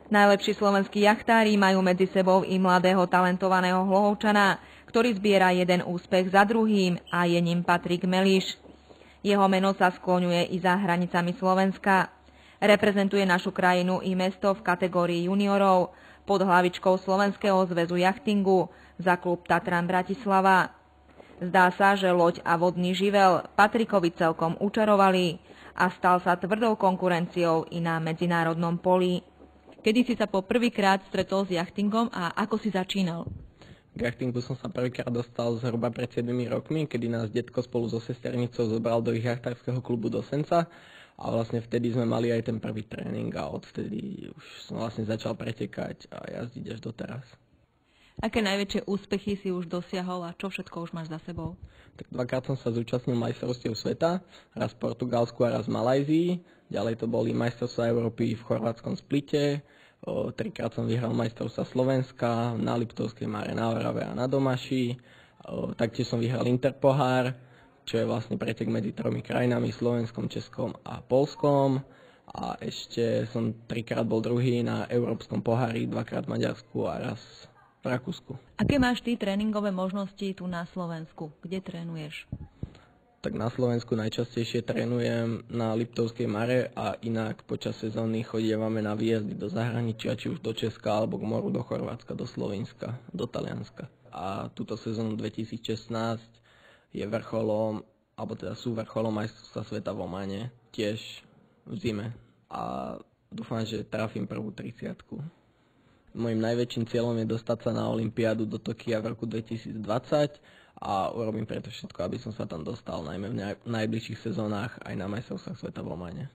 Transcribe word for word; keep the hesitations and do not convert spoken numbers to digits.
Najlepší slovenskí jachtári majú medzi sebou i mladého talentovaného Hlohovčana, ktorý zbiera jeden úspech za druhým a je ním Patrik Meliš. Jeho meno sa skloňuje i za hranicami Slovenska. Reprezentuje našu krajinu i mesto v kategórii juniorov pod hlavičkou Slovenského zväzu jachtingu za klub Tatran Bratislava. Zdá sa, že loď a vodný živel Patrikovi celkom učarovali a stal sa tvrdou konkurenciou i na medzinárodnom poli. Kedy si sa po prvýkrát stretol s jachtingom a ako si začínal? K jachtingu som sa prvýkrát dostal zhruba pred siedmimi rokmi, kedy nás detko spolu so sesternicou zobral do ich jachtárskeho klubu do Senca a vlastne vtedy sme mali aj ten prvý tréning a odvtedy už som vlastne začal pretekať a jazdiť až doteraz. Aké najväčšie úspechy si už dosiahol a čo všetko už máš za sebou? Tak dvakrát som sa zúčastnil majstrovstiev sveta, raz v Portugalsku a raz v Malajzii. Ďalej to boli majstrovstvá Európy v chorvátskom Splite. O, trikrát som vyhral majstrovstvá Slovenska na Liptovskej Mare, na Orave a na Domaši. O, taktiež som vyhral Interpohár, čo je vlastne pretek medzi tromi krajinami, Slovenskom, Českom a Polskom. A ešte som trikrát bol druhý na Európskom pohári, dvakrát v Maďarsku a raz v Rakúsku. Aké máš ty tréningové možnosti tu na Slovensku? Kde trénuješ? Tak na Slovensku najčastejšie trénujem na Liptovskej Mare a inak počas sezóny chodievame na výjazdy do zahraničia, či už do Česka, alebo k moru, do Chorvátska, do Slovenska, do Talianska. A túto sezónu dvetisícšestnásť je vrcholom, alebo teda sú vrcholom majstrovstvá sveta v Omane, tiež v zime. A dúfam, že trafím prvú tridsiatku. Mojím najväčším cieľom je dostať sa na olympiádu do Tokia v roku dvetisícdvadsať a urobím preto všetko, aby som sa tam dostal, najmä v najbližších sezónach aj na majstrovstvách sveta v Omane.